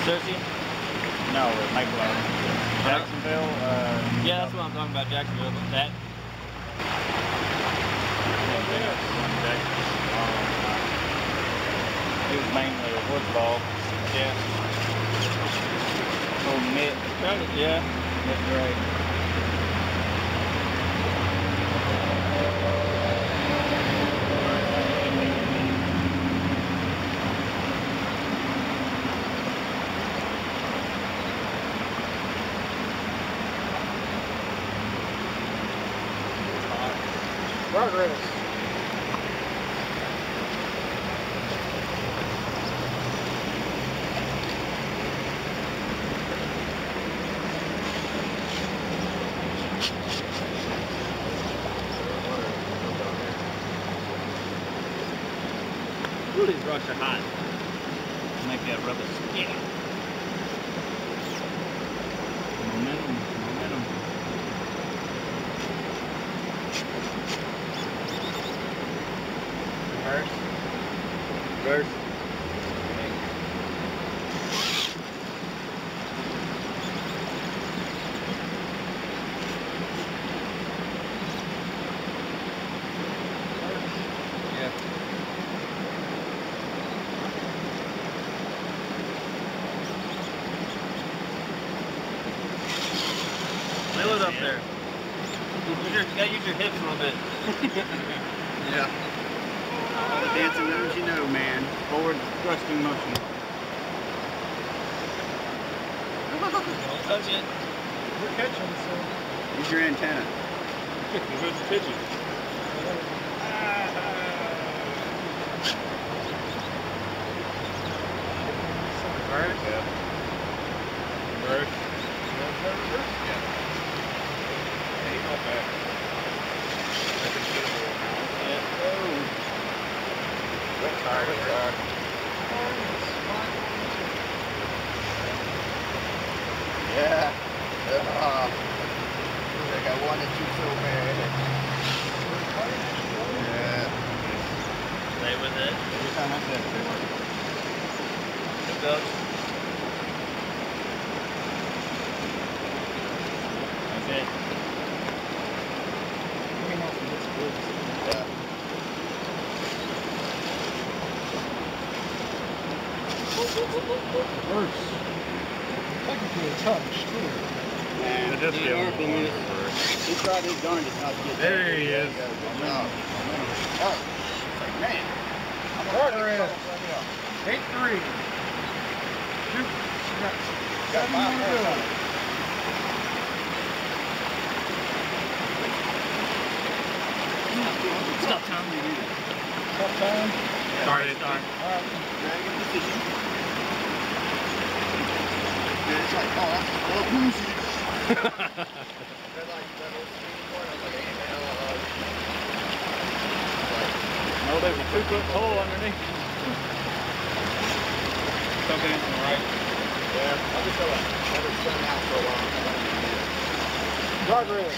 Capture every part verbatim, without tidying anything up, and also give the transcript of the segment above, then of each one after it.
Searcy? No, Mayflower. Jacksonville. Uh, yeah, that's what I'm talking about. Jacksonville. That. He was mainly a football. Yeah. Old Mitt. Yeah. Mitt Gray. Progress. Ooh, these rocks are hot. Make that rubber skin. Momentum. Momentum. Reverse. Reverse. Yeah. Wheel it up there. Use your, you gotta use your hips a little bit. Yeah. All the dancing moves you know, man. Forward thrusting motion. Don't touch it. We're catching, so. Use your antenna. Who's pitching? Reverse. Yeah. Reverse. Reverse. Yeah. Yeah, he's not bad. Yeah. Oh. Wet tire. Wet tire. Yeah. Uh, I got one and two so bad. Yeah. Stay with it. Every time I said it. It goes. That's it. Yeah. Reverse. Technically a touch, too. Man, It just he, feels he, he tried his darndest not to get There that. he is. Good job. Oh, like, man. I'm Progress. eight three. Shoot. Got Got seven more to go. Stop time. Stop time. Sorry, sorry. All right. Dragon position. Yeah, it's like, oh, that's a little boozy. They're like, that little speedy part, I was like, hey, man, uh, like, Oh, there's a two foot pole underneath. Something in the right. yeah, I'll just go like, let it sun out for a while. Progress.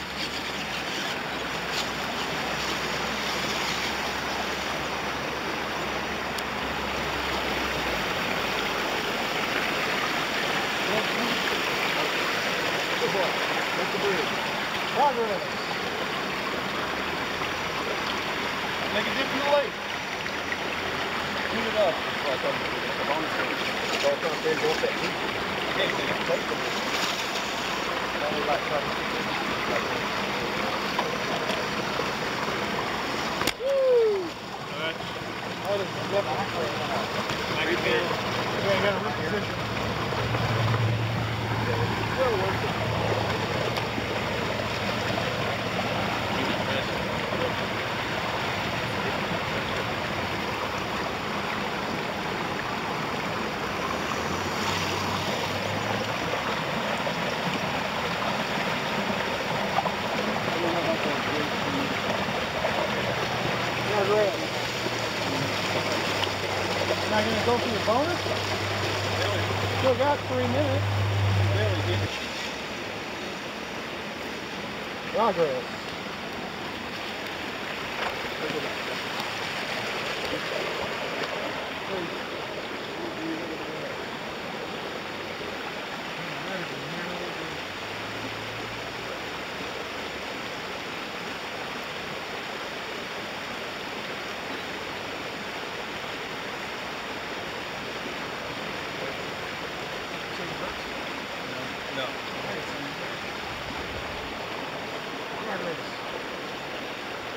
Good boy. That's the bridge. Progress. Make a dip in the lake. Clean it up. That's why I told you to get the bonus stage. Go up there and go up that deep. Yeah, you can take the bonus. Only like trying to see this. Woo! Alright. That is definitely Like it here. Yeah, you gotta reposition. Well worth it. Progress. You're not gonna go for your bonus? Still got three minutes. Progress.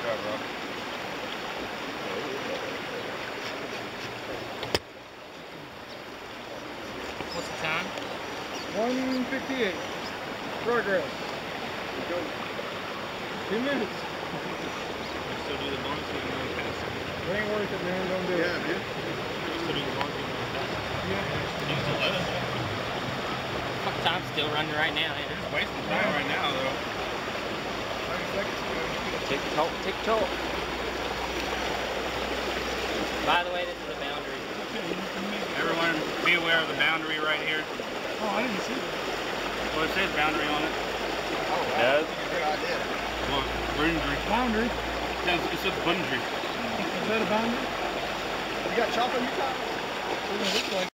Yeah, bro. What's the time? one fifty-eight. Progress. Two minutes. Still do the bonus or you want to pass? It ain't worth it, man. Don't do Yeah, it. dude. Still do the bonus or you want to pass? Yeah. You still let us? Fuck, time's still running right now. You're just wasting time right now, though. thirty seconds. Tick-tock, tick-tock. By the way, this is a boundary. Everyone be aware of the boundary right here. Oh, I didn't see that. Well, it says boundary on it. Oh, wow. Does? That's a good idea. Well, boundary. Boundary. It says, it says boundary. Is that a boundary? You got chop on your top? It looks like